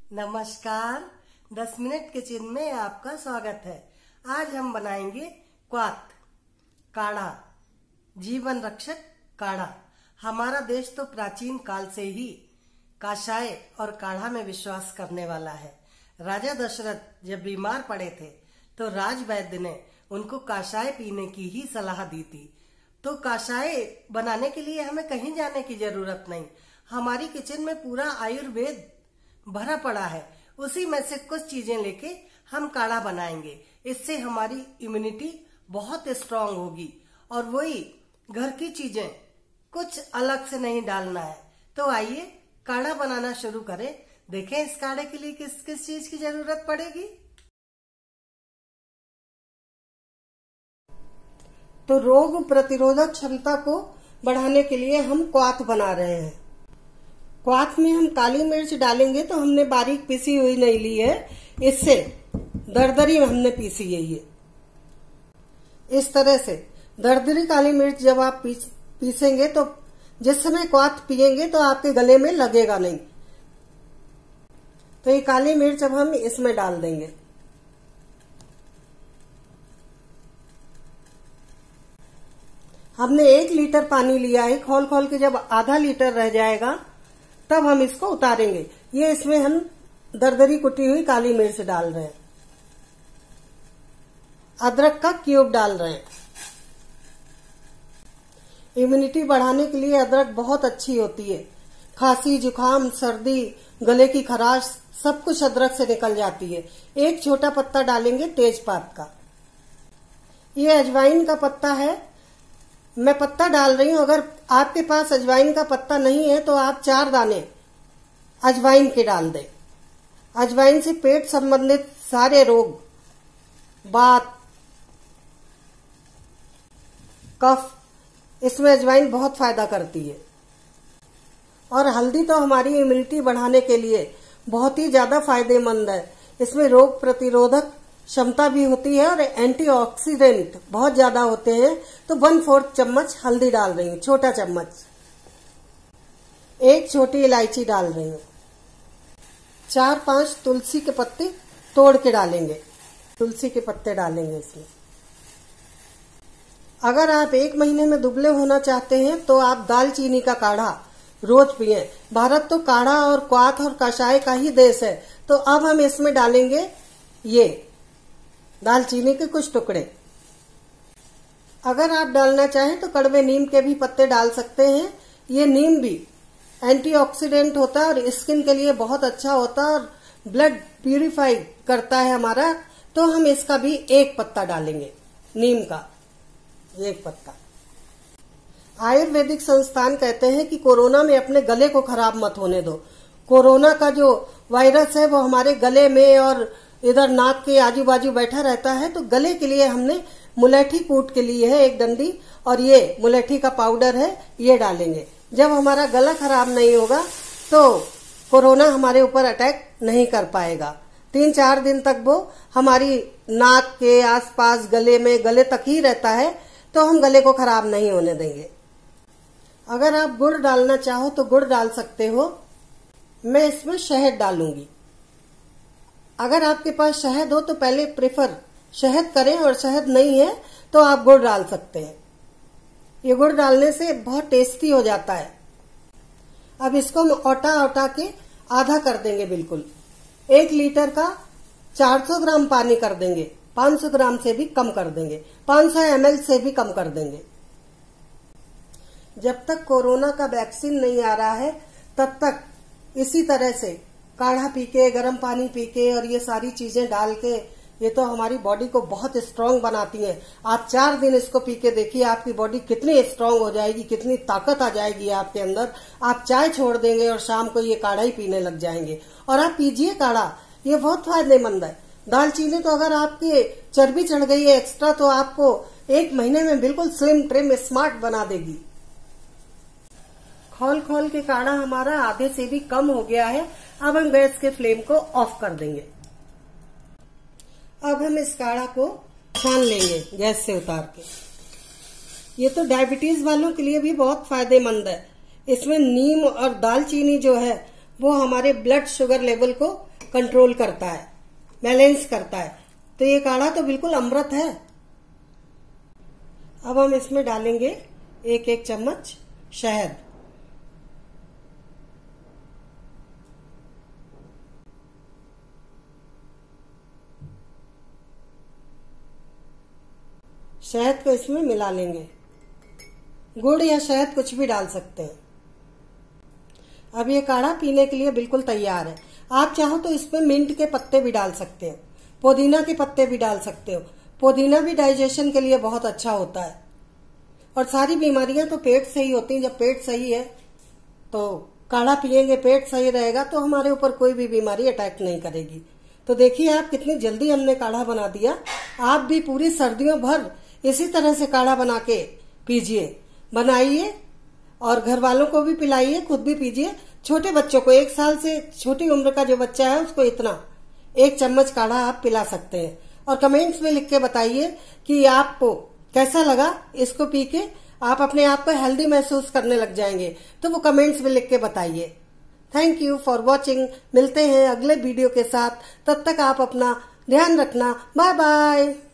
नमस्कार। 10 minute kitchen में आपका स्वागत है। आज हम बनाएंगे क्वाथ काढ़ा, जीवन रक्षक काढ़ा। हमारा देश तो प्राचीन काल से ही काषाय और काढ़ा में विश्वास करने वाला है। राजा दशरथ जब बीमार पड़े थे तो राज वैद्य ने उनको काषाय पीने की ही सलाह दी थी। तो काषाय बनाने के लिए हमें कहीं जाने की जरूरत नहीं। हमारी किचन में पूरा आयुर्वेद भरा पड़ा है। उसी में से कुछ चीजें लेके हम काढ़ा बनाएंगे। इससे हमारी इम्यूनिटी बहुत स्ट्रांग होगी और वही घर की चीजें, कुछ अलग से नहीं डालना है। तो आइए काढ़ा बनाना शुरू करें। देखें इस काढ़े के लिए किस किस चीज की जरूरत पड़ेगी। तो रोग प्रतिरोधक क्षमता को बढ़ाने के लिए हम क्वाथ बना रहे हैं। क्वाथ में हम काली मिर्च डालेंगे तो हमने बारीक पीसी हुई नहीं ली है, इससे दरदरी हमने पीसी है। ये इस तरह से दरदरी काली मिर्च जब आप पीसेंगे तो जिस समय क्वाथ पिएंगे तो आपके गले में लगेगा नहीं। तो ये काली मिर्च अब हम इसमें डाल देंगे। हमने 1 लीटर पानी लिया है। खोल खोल के जब आधा लीटर रह जाएगा तब हम इसको उतारेंगे। ये इसमें हम दरदरी कुटी हुई काली मिर्च डाल रहे हैं। अदरक का क्यूब डाल रहे हैं। इम्यूनिटी बढ़ाने के लिए अदरक बहुत अच्छी होती है। खांसी, जुकाम, सर्दी, गले की खराश सब कुछ अदरक से निकल जाती है। 1 छोटा पत्ता डालेंगे तेजपात का। ये अजवाइन का पत्ता है, मैं पत्ता डाल रही हूं। अगर आपके पास अजवाइन का पत्ता नहीं है तो आप 4 दाने अजवाइन के डाल दें। अजवाइन से पेट संबंधित सारे रोग, बात, कफ, इसमें अजवाइन बहुत फायदा करती है। और हल्दी तो हमारी इम्यूनिटी बढ़ाने के लिए बहुत ही ज्यादा फायदेमंद है। इसमें रोग प्रतिरोधक क्षमता भी होती है और एंटीऑक्सीडेंट बहुत ज्यादा होते हैं। तो 1/4 चम्मच हल्दी डाल रही हूँ, छोटा चम्मच। 1 छोटी इलायची डाल रही हूँ। 4-5 तुलसी के पत्ते तोड़ के डालेंगे। तुलसी के पत्ते डालेंगे इसमें। अगर आप 1 महीने में दुबले होना चाहते हैं तो आप दालचीनी का काढ़ा रोज पिए। भारत तो काढ़ा और क्वाथ और काषाय का ही देश है। तो अब हम इसमें डालेंगे ये दालचीनी के कुछ टुकड़े। अगर आप डालना चाहें तो कड़वे नीम के भी पत्ते डाल सकते हैं। ये नीम भी एंटीऑक्सीडेंट होता है और स्किन के लिए बहुत अच्छा होता है और ब्लड प्यूरिफाई करता है हमारा। तो हम इसका भी 1 पत्ता डालेंगे, नीम का 1 पत्ता। आयुर्वेदिक संस्थान कहते हैं कि कोरोना में अपने गले को खराब मत होने दो। कोरोना का जो वायरस है वो हमारे गले में और इधर नाक के आजू बाजू बैठा रहता है। तो गले के लिए हमने मुलेठी कूट के लिए है 1 डंडी, और ये मुलेठी का पाउडर है, ये डालेंगे। जब हमारा गला खराब नहीं होगा तो कोरोना हमारे ऊपर अटैक नहीं कर पाएगा। 3-4 दिन तक वो हमारी नाक के आसपास, गले में, गले तक ही रहता है। तो हम गले को खराब नहीं होने देंगे। अगर आप गुड़ डालना चाहो तो गुड़ डाल सकते हो। मैं इसमें शहद डालूंगी। अगर आपके पास शहद हो तो पहले प्रेफर शहद करें, और शहद नहीं है तो आप गुड़ डाल सकते हैं। ये गुड़ डालने से बहुत टेस्टी हो जाता है। अब इसको हम औटा के आधा कर देंगे बिल्कुल। 1 लीटर का 400 ग्राम पानी कर देंगे। 500 ग्राम से भी कम कर देंगे। 500 ml से भी कम कर देंगे। जब तक कोरोना का वैक्सीन नहीं आ रहा है तब तक इसी तरह से काढ़ा पी के, गर्म पानी पी के और ये सारी चीजें डाल के, ये तो हमारी बॉडी को बहुत स्ट्रांग बनाती है। आप 4 दिन इसको पी के देखिए, आपकी बॉडी कितनी स्ट्रांग हो जाएगी, कितनी ताकत आ जाएगी आपके अंदर। आप चाय छोड़ देंगे और शाम को ये काढ़ा ही पीने लग जाएंगे। और आप पीजिए काढ़ा, ये बहुत फायदेमंद है। दालचीनी तो अगर आपकी चर्बी चढ़ गई है एक्स्ट्रा तो आपको 1 महीने में बिल्कुल स्लिम, ट्रिम, स्मार्ट बना देगी। खोल खोल के काढ़ा हमारा आधे से भी कम हो गया है। अब हम गैस के फ्लेम को ऑफ कर देंगे। अब हम इस काढ़ा को छान लेंगे गैस से उतार के। ये तो डायबिटीज वालों के लिए भी बहुत फायदेमंद है। इसमें नीम और दालचीनी जो है वो हमारे ब्लड शुगर लेवल को कंट्रोल करता है, बैलेंस करता है। तो ये काढ़ा तो बिल्कुल अमृत है। अब हम इसमें डालेंगे 1-1 चम्मच शहद। शहद को इसमें मिला लेंगे। गुड़ या शहद कुछ भी डाल सकते हैं। अब ये काढ़ा पीने के लिए बिल्कुल तैयार है। आप चाहो तो इसमें मिंट के पत्ते भी डाल सकते हो, पुदीना के पत्ते भी डाल सकते हो। पुदीना भी डाइजेशन के लिए बहुत अच्छा होता है। और सारी बीमारियां तो पेट से ही होती हैं। जब पेट सही है तो काढ़ा पिएंगे, पेट सही रहेगा तो हमारे ऊपर कोई भी बीमारी अटैक नहीं करेगी। तो देखिए आप कितनी जल्दी हमने काढ़ा बना दिया। आप भी पूरी सर्दियों भर इसी तरह से काढ़ा बना के पीजिए, बनाइए और घर वालों को भी पिलाइए, खुद भी पीजिए। छोटे बच्चों को 1 साल से छोटी उम्र का जो बच्चा है उसको इतना 1 चम्मच काढ़ा आप पिला सकते हैं। और कमेंट्स में लिख के बताइए कि आपको कैसा लगा इसको पी के। आप अपने आप को हेल्दी महसूस करने लग जाएंगे तो वो कमेंट्स में लिख के बताइए। Thank you for watching. मिलते हैं अगले वीडियो के साथ। तब तक आप अपना ध्यान रखना। Bye bye.